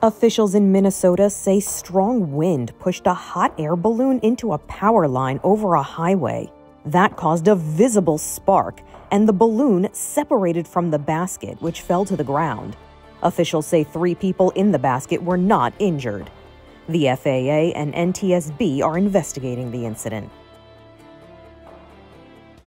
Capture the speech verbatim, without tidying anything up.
Officials in Minnesota say strong wind pushed a hot air balloon into a power line over a highway. That caused a visible spark, and the balloon separated from the basket, which fell to the ground. Officials say three people in the basket were not injured. The F A A and N T S B are investigating the incident.